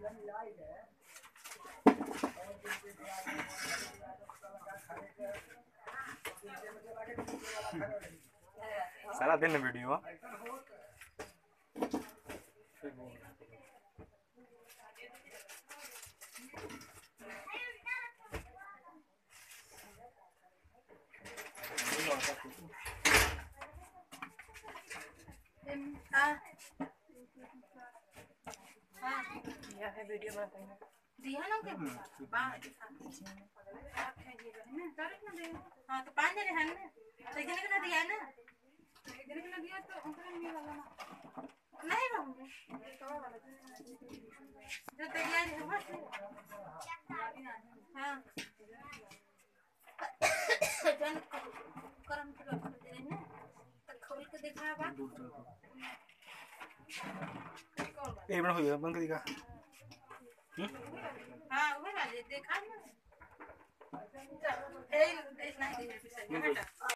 सारा दिन वीडियो या है वीडियो बनाते हैं दिया ना के बाहर हाँ तो 5 जने हैं ना तो जने के ना दिया ना जने के ना दिया तो उनका नहीं वाला ना नहीं रहूंगे जो तैयार है बस हाँ जन करम के रख दे रहे ना तो खोल के देखा बा एक मिनट हो गया बंद कर दिखा हाँ वो वाले देखा ना